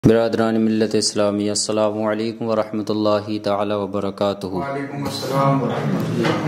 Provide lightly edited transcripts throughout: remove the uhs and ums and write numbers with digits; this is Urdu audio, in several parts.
برادران ملت اسلامی، السلام علیکم ورحمۃ اللہ تعالی وبرکاتہ۔ وعلیکم السلام ورحمۃ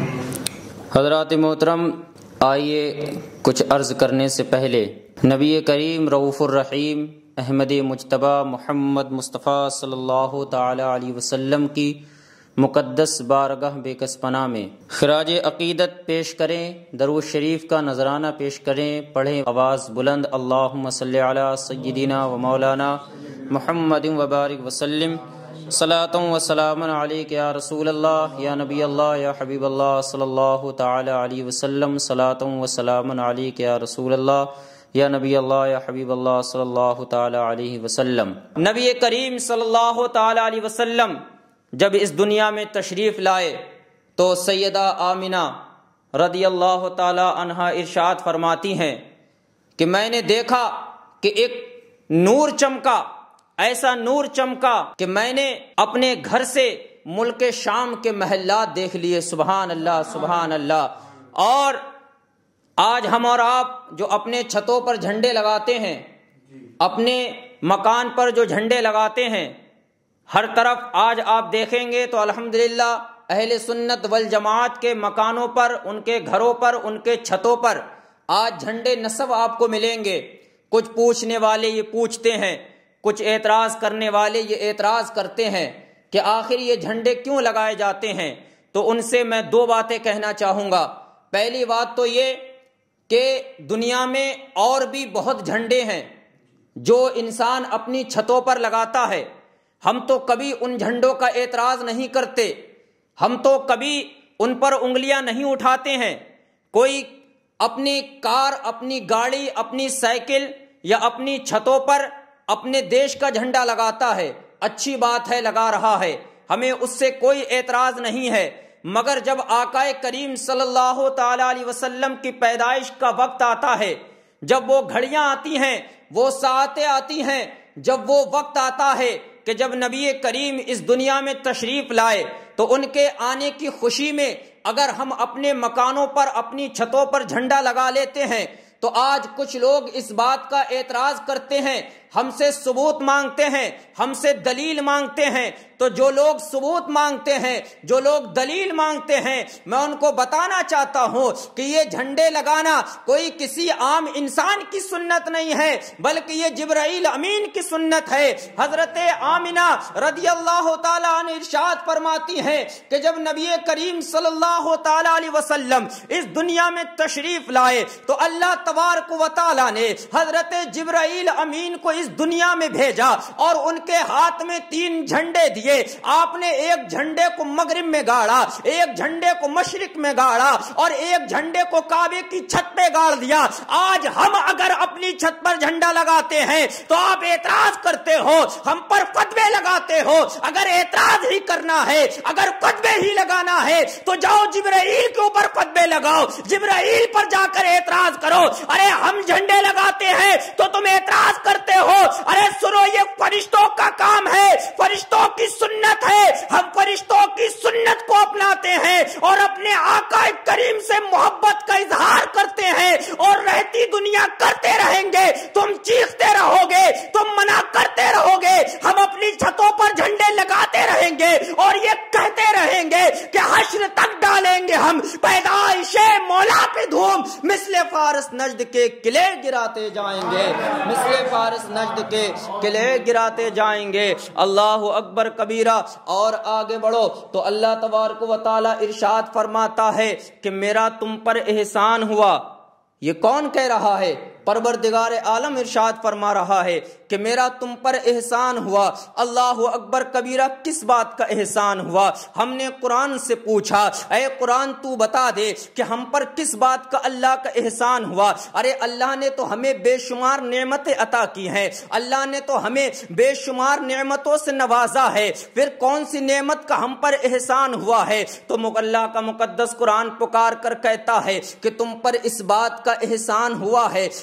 اللہ۔ حضرات محترم، آئیے کچھ عرض کرنے سے پہلے نبی کریم رؤوف الرحیم احمد مجتبیٰ محمد مصطفیٰ صلی اللہ تعالی علیہ وسلم کی مقدس بارگاہ بے کس پناہ میں خراج عقیدت پیش کریں، درود شریف کا نذرانہ پیش کریں، پڑھیں آواز بلند، اللہم صلی علی سیدنا و مولانا محمد وبارک وسلم، صلاۃ و سلام علیک یا رسول اللہ یا نبی اللہ یا حبیب اللہ صلی اللہ تعالی علیہ وسلم، صلاۃ و سلام علیک یا رسول اللہ یا نبی اللہ یا حبیب اللہ صلی اللہ تعالی علیہ وسلم۔ نبی کریم صلی اللہ تعالی علیہ وسلم جب اس دنیا میں تشریف لائے تو سیدہ آمنہ رضی اللہ تعالی عنہا ارشاد فرماتی ہیں کہ میں نے دیکھا کہ ایک نور چمکا، ایسا نور چمکا کہ میں نے اپنے گھر سے ملک شام کے محلات دیکھ لیے۔ سبحان اللہ سبحان اللہ۔ اور آج ہم اور آپ جو اپنے چھتوں پر جھنڈے لگاتے ہیں، اپنے مکان پر جو جھنڈے لگاتے ہیں، ہر طرف آج آپ دیکھیں گے تو الحمدللہ اہل سنت والجماعت کے مکانوں پر، ان کے گھروں پر، ان کے چھتوں پر آج جھنڈے نصب آپ کو ملیں گے۔ کچھ پوچھنے والے یہ پوچھتے ہیں، کچھ اعتراض کرنے والے یہ اعتراض کرتے ہیں کہ آخر یہ جھنڈے کیوں لگائے جاتے ہیں۔ تو ان سے میں دو باتیں کہنا چاہوں گا۔ پہلی بات تو یہ کہ دنیا میں اور بھی بہت جھنڈے ہیں جو انسان اپنی چھتوں پر لگاتا ہے، ہم تو کبھی ان جھنڈوں کا اعتراض نہیں کرتے، ہم تو کبھی ان پر انگلیاں نہیں اٹھاتے ہیں۔ کوئی اپنی کار، اپنی گاڑی، اپنی سائیکل یا اپنی چھتوں پر اپنے دیش کا جھنڈا لگاتا ہے، اچھی بات ہے، لگا رہا ہے، ہمیں اس سے کوئی اعتراض نہیں ہے۔ مگر جب آقا کریم صلی اللہ تعالی علیہ وسلم کی پیدائش کا وقت آتا ہے، جب وہ گھڑیاں آتی ہیں، وہ ساعتیں آتی ہیں، جب وہ وقت آتا ہے کہ جب نبی کریم اس دنیا میں تشریف لائے تو ان کے آنے کی خوشی میں اگر ہم اپنے مکانوں پر، اپنی چھتوں پر جھنڈا لگا لیتے ہیں تو آج کچھ لوگ اس بات کا اعتراض کرتے ہیں، ہم سے ثبوت مانگتے ہیں، ہم سے دلیل مانگتے ہیں۔ تو جو لوگ ثبوت مانگتے ہیں، جو لوگ دلیل مانگتے ہیں، میں ان کو بتانا چاہتا ہوں کہ یہ جھنڈے لگانا کوئی کسی عام انسان کی سنت نہیں ہے، بلکہ یہ جبرائیل امین کی سنت ہے۔ حضرت آمنہ رضی اللہ تعالی عنہ ارشاد فرماتی ہیں کہ جب نبی کریم صلی اللہ تعالی علیہ وسلم اس دنیا میں تشریف لائے تو اللہ تبارک و تعالی نے حضرت جبرائیل امین کو اس دنیا میں بھیجا اور ان کے ہاتھ میں 3 جھنڈے دیے۔ آپ نے ایک جھنڈے کو مغرب میں گاڑا، ایک جھنڈے کو مشرق میں گاڑا اور ایک جھنڈے کو کعبے کی چھت پہ گاڑ دیا۔ آج ہم اگر اپنی چھت پر جھنڈا لگاتے ہیں تو آپ اعتراض کرتے ہو، ہم پر فتوے لگاتے ہو۔ اگر اعتراض ہی کرنا ہے، اگر فتوے ہی لگانا ہے تو جاؤ جبرائیل کے اوپر فتوے لگاؤ، جبرائیل پر جا کر اعتراض کرو۔ ارے ہم جھنڈے لگاتے ہیں تو تم اعتراض کرتے ہو، ارے سنو یہ فرشتوں کا کام ہے، فرشتوں کی سنت ہے، ہم فرشتوں کی سنت کو اپناتے ہیں اور اپنے آقا کریم سے محبت کا اظہار کرتے ہیں اور رہتی دنیا کرتے رہیں گے۔ تم چیختے رہو گے، تم منع کرتے رہو گے، ہم اپنی چھتوں پر جھنڈے لگاتے رہیں گے اور یہ کہتے رہیں گے کہ حشر تک ڈالیں گے ہم پیدائش مولا پہ دھوم، مثل فارس نجد کے قلعے گراتے جائیں گے، مثل فارس نجد کے قلعے گراتے جائیں گے۔ اللہ اکبر کبیرہ۔ اور آگے بڑھو تو اللہ تبارک و تعالی ارشاد فرماتا ہے کہ میرا تم پر احسان ہوا۔ یہ کون کہہ رہا ہے؟ پروردگار عالم ارشاد فرما رہا ہے کہ میرا تم پر احسان ہوا۔ اللہ اکبر کبیرہ۔ کس بات کا احسان ہوا؟ ہم نے قرآن سے پوچھا، اے قرآن تو بتا دے کہ ہم پر کس بات کا اللہ کا احسان ہوا۔ ارے اللہ نے تو ہمیں بے شمار نعمتیں عطا کی ہیں، اللہ نے تو ہمیں بے شمار نعمتوں سے نوازا ہے، پھر کون سی نعمت کا ہم پر احسان ہوا ہے؟ تو اللہ کا مقدس قرآن پکار کر کہتا ہے کہ تم پر اس بات کا احسان ہوا ہے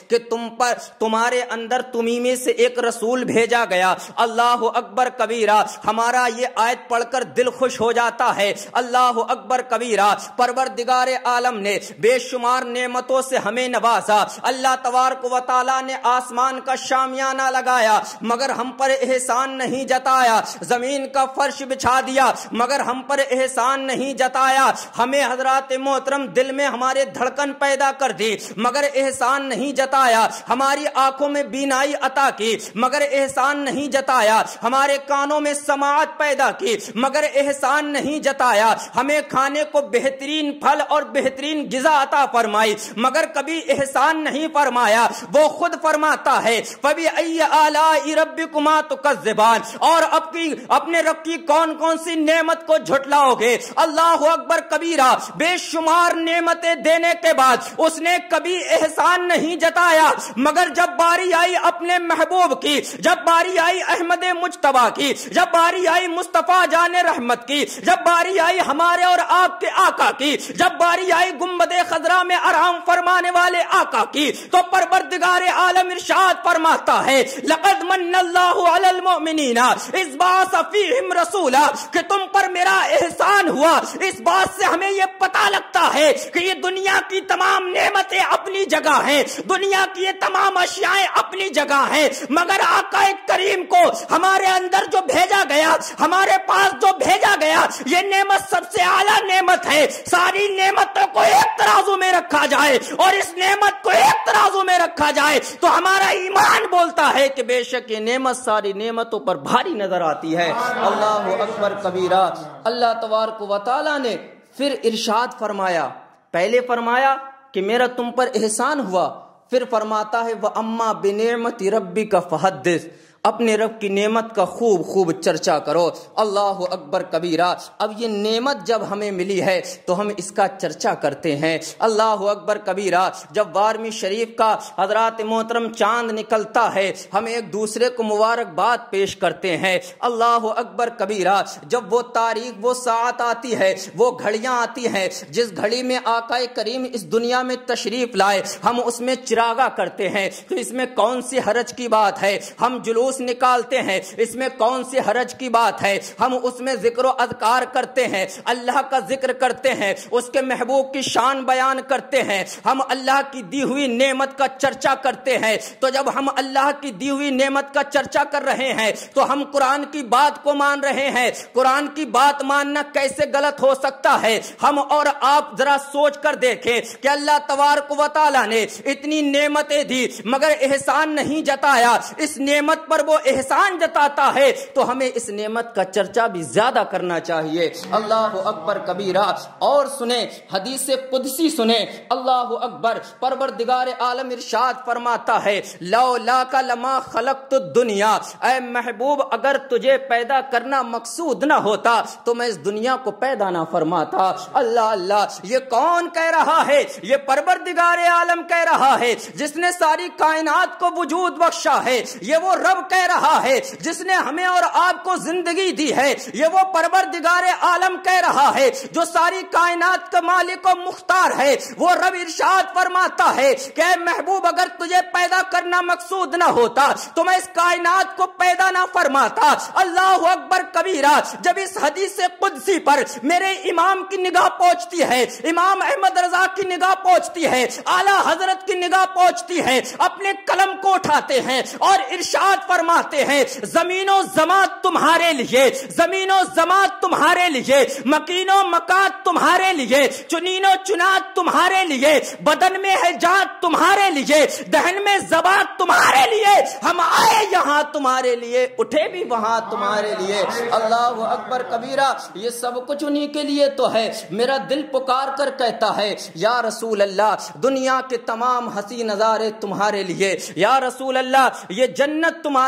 کہ تم پر تمہارے اندر تمہیں میں سے ایک رسول بھیجا گیا۔ اللہ اکبر کبیرہ، ہمارا یہ آیت پڑھ کر دل خوش ہو جاتا ہے۔ اللہ اکبر کبیرہ، پروردگار عالم نے بے شمار نعمتوں سے ہمیں نوازا۔ اللہ تبارک و تعالیٰ نے آسمان کا شامیانہ لگایا مگر ہم پر احسان نہیں جتایا، زمین کا فرش بچھا دیا مگر ہم پر احسان نہیں جتایا، ہمیں حضرات محترم دل میں ہمارے دھڑکن پیدا کر دی مگر احسان نہیں جتایا، ہماری آنکھوں میں بینائی عطا کی مگر احسان نہیں جتایا، ہمارے کانوں میں سماعت پیدا کی مگر احسان نہیں جتایا، ہمیں کھانے کو بہترین پھل اور بہترین غذا عطا فرمائی مگر کبھی احسان نہیں فرمایا۔ وہ خود فرماتا ہے فَبِأَيِّ آلَاءِ رَبِّكُمَا تُكَذِّبَانِ، اور اپنے رب کی کون کون سی نعمت کو جھٹلاؤ گے۔ اللہ اکبر کبیرہ، بے شمار نعمتیں دینے کے بعد اس نے کبھی احسان نہیں جتایا مگر جب باری آئی اپنے محبوب کی، جب باری آئی احمد مجتبیٰ کی، جب باری آئی مصطفیٰ جان رحمت کی، جب باری آئی ہمارے اور آپ کے آقا کی، جب باری آئی گنبد خضرا میں آرام فرمانے والے آقا کی، تو پروردگار عالم ارشاد فرماتا ہے لقد من اللہ علی المؤمنین اذ بعث فیہم رسولا، کہ تم پر میرا احسان ہوا۔ اس بات سے ہمیں یہ پتہ لگتا ہے کہ یہ دنیا کی تمام نعمتیں اپنی جگہ ہیں، دنیا کی یہ تمام اشیاء اپنی جگہ ہیں مگر آقا کریم کو ہمارے اندر جو بھیجا گیا، ہمارے پاس جو بھیجا گیا، یہ نعمت سب سے اعلیٰ نعمت ہے۔ ساری نعمتوں کو ایک ترازو میں رکھا جائے اور اس نعمت کو ایک ترازو میں رکھا جائے تو ہمارا ایمان بولتا ہے کہ بے شک یہ نعمت ساری نعمتوں پر بھاری نظر آتی ہے۔ اللہ اکبر کبیرہ۔ اللہ تبارک و تعالیٰ نے پھر ارشاد فرمایا، پہلے فرمایا کہ میرا تم پر احسان ہوا، پھر فرماتا ہے وَأَمَّا بِنِعْمَةِ رَبِّكَ فَحَدِّثْ، اپنے رب کی نعمت کا خوب خوب چرچا کرو۔ اللہ اکبر کبیرہ۔ اب یہ نعمت جب ہمیں ملی ہے تو ہم اس کا چرچا کرتے ہیں۔ اللہ اکبر کبیرہ۔ جب 12ویں شریف کا حضرات محترم چاند نکلتا ہے ہم ایک دوسرے کو مبارکباد پیش کرتے ہیں۔ اللہ اکبر کبیرہ۔ جب وہ تاریخ، وہ ساعت آتی ہے، وہ گھڑیاں آتی ہیں جس گھڑی میں آقا کریم اس دنیا میں تشریف لائے، ہم اس میں چراغا کرتے ہیں تو اس میں کون سی حرج کی بات ہے؟ ہم جلوس نکالتے ہیں، اس میں کون سی حرج کی بات ہے؟ ہم اس میں ذکر و اذکار کرتے ہیں، اللہ کا ذکر کرتے ہیں، اس کے محبوب کی شان بیان کرتے ہیں، ہم اللہ کی دی ہوئی نعمت کا چرچا کرتے ہیں۔ تو جب ہم اللہ کی دی ہوئی نعمت کا چرچا کر رہے ہیں تو ہم قرآن کی بات کو مان رہے ہیں۔ قرآن کی بات ماننا کیسے غلط ہو سکتا ہے؟ ہم اور آپ ذرا سوچ کر دیکھیں کہ اللہ تبارک و تعالیٰ نے اتنی نعمتیں دی مگر احسان نہیں جتایا۔ اس نعمت پر وہ احسان جتاتا ہے تو ہمیں اس نعمت کا چرچا بھی زیادہ کرنا چاہیے۔ اللہ اکبر کبیرہ۔ اور سنیں حدیث قدسی سنیں، اللہ اکبر۔ پروردگار عالم ارشاد فرماتا ہے لولاک لما خلقت الدنیا، اے محبوب اگر تجھے پیدا کرنا مقصود نہ ہوتا تو میں اس دنیا کو پیدا نہ فرماتا۔ اللہ اللہ، یہ کون کہہ رہا ہے؟ یہ پروردگار عالم کہہ رہا ہے جس نے ساری کائنات کو وجود بخشا ہے۔ یہ وہ رب کہہ رہا ہے جس نے ہمیں اور آپ کو زندگی دی ہے۔ یہ وہ پروردگار عالم کہہ رہا ہے جو ساری کائنات کا مالک و مختار ہے۔ وہ رب ارشاد فرماتا ہے کہ اے محبوب اگر تجھے پیدا کرنا مقصود نہ ہوتا تو میں اس کائنات کو پیدا نہ فرماتا۔ اللہ اکبر کبیرہ۔ جب اس حدیث قدسی پر میرے امام کی نگاہ پہنچتی ہے، امام احمد رضا کی نگاہ پہنچتی ہے، اعلیٰ حضرت کی نگاہ پہنچتی ہے، اپنے قلم کو اٹھاتے ہیں اور ارشاد فرماتے ہیں زمین و زمات تمہارے لیے، زمین و زمات تمہارے لیے، مکین و مکات تمہارے لیے، چنین و چنات تمہارے لیے، بدن میں ہے جات تمہارے لیے، دہن میں زبات تمہارے لیے، ہم آئے یہاں تمہارے لیے، اٹھے بھی وہاں تمہارے لیے۔ اللہ اکبر کبیرہ۔ یہ سب کچھ انہی کے لیے تو ہے۔ میرا دل پکار کر کہتا ہے یا رسول اللہ دنیا کے تمام ہنسی نظارے تمہارے لیے، یا رسول اللہ یہ جنت تمہارے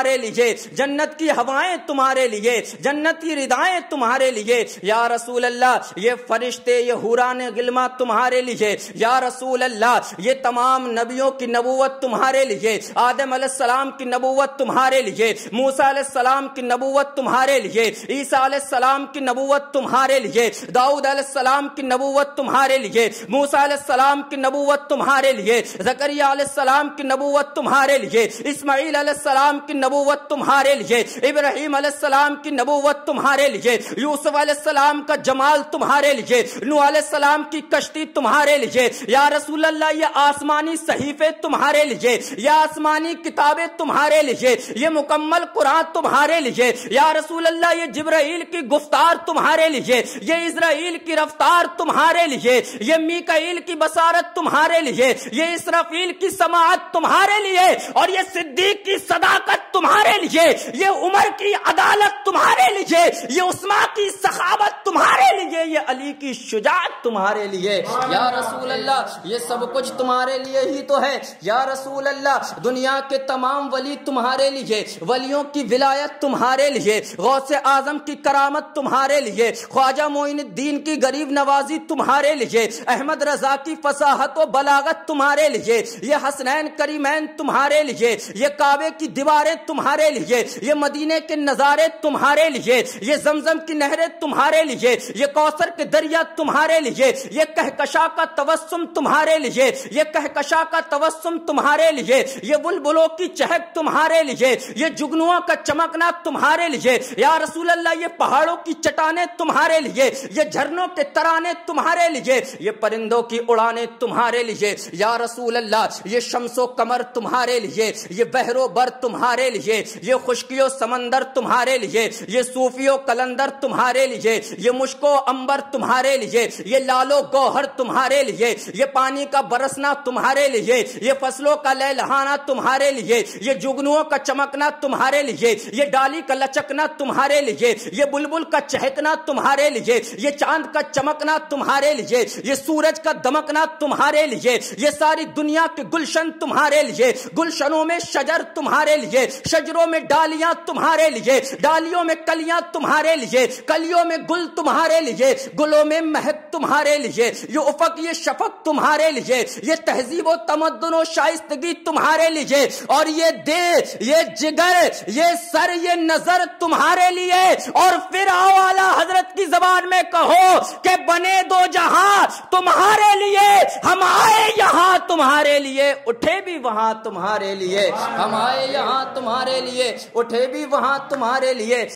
تمہارے لیے، جنت کی ہوائیں تمہارے لیے، جنت کی ردائیں تمہارے لیے یا رسول اللہ، یہ فرشتے، یہ حوران غلما تمہارے لیے یا رسول اللہ، یہ تمام نبیوں کی نبوت تمہارے لیے، آدم علیہ السلام کی نبوت تمہارے لیے، موسیٰ علیہ السلام کی نبوت تمہارے لیے، عیسیٰ علیہ السلام کی نبوت تمہارے لیے، داؤد علیہ السلام کی نبوت تمہارے لیے، موسیٰ علیہ السلام کی نبوت تمہارے لیے، زکریا علیہ السلام کی نبوت تمہارے لیے، اسماعیل علیہ السلام کی نبوت تمہارے لیے، ابراہیم علیہ السلام کی نبوت تمہارے لیے، یوسف علیہ السلام کا جمال تمہارے لیے، نوح علیہ السلام کی کشتی تمہارے لیے یا رسول اللہ، یہ آسمانی صحیفے تمہارے لیے، یہ آسمانی کتابیں تمہارے لیے، یہ مکمل قرآن تمہارے لیے یا رسول اللہ، یہ جبرائیل کی گفتار تمہارے لیے، یہ اسرائیل کی رفتار تمہارے لیے، یہ میکائیل کی بصارت تمہارے لیے، یہ اسرافیل کی سماعت تمہارے لیے، اور یہ صدیق کی صداقت تمہارے لیے، یہ عمر کی عدالت تمہارے لیے، یہ عثمان کی سخاوت تمہارے لیے، یہ علی کی شجاعت تمہارے لیے یا رسول اللہ، یہ سب کچھ تمہارے لیے ہی تو ہے یا رسول اللہ۔ دنیا کے تمام ولی تمہارے لیے، ولیوں کی ولایت تمہارے لیے، غوث اعظم کی کرامت تمہارے لیے، خواجہ معین الدین کی غریب نوازی تمہارے لیے، احمد رضا کی فصاحت و بلاغت تمہارے لیے، یہ حسنین کریمین تمہارے لیے، یہ کعبے کی دیواریں تمہارے لیے، یہ مدینے کے نظارے تمہارے لیے، یہ زمزم کی نہریں تمہارے لیے، یہ کوثر کے دریا تمہارے لیے، یہ کہکشاں کا تبسم تمہارے لیے، یہ کہکشاں کا تبسم تمہارے لیے، یہ بلبلوں کی چہک تمہارے لیے، یہ جگنوؤں کا چمکنا تمہارے لیے یا رسول اللہ، یہ پہاڑوں کی چٹانیں تمہارے لیے، یہ جھرنوں کے ترانے تمہارے لیے، یہ پرندوں کی اڑانیں تمہارے لیے یا رسول اللہ، یہ شمس و قمر تمہارے لیے، یہ بحر و بر تمہارے لیے، یہ خشکی و سمندر تمہارے لیے، یہ صوفی و کلندر تمہارے لیے، یہ مشک و عنبر تمہارے لیے، یہ لال و گوہر تمہارے لیے، یہ پانی کا برسنا تمہارے لیے، یہ فصلوں کا لہلہانا تمہارے لیے، یہ جگنوؤں کا چمکنا تمہارے لیے، یہ ڈالی کا لچکنا تمہارے لیے، یہ بلبل کا چہکنا تمہارے لیے، یہ چاند کا چمکنا تمہارے لیے، یہ سورج کا دمکنا تمہارے لیے، یہ ساری دنیا کے گلشن تمہارے لیے، گلشنوں میں شجر تمہارے لیے، شجروں میں ڈالیاں تمہارے لیے، ڈالیوں میں کلیاں تمہارے لیے، کلیوں میں گل تمہارے لیے، گلوں میں مہک تمہارے لیے، یہ افق، یہ شفق تمہارے لیے، یہ تہذیب و تمدن و شائستگی تمہارے لیے، اور یہ دل، یہ جگر، یہ سر، یہ نظر تمہارے لیے، اور پھر آؤ اعلیٰ حضرت کی زبان میں کہو کہ بنے دو جہاں تمہارے لیے، ہم آئے یہاں تمہارے لیے، اٹھے بھی وہاں تمہارے لیے، ہم آئے یہاں تمہارے لیے، اٹھے بھی وہاں تمہارے لیے۔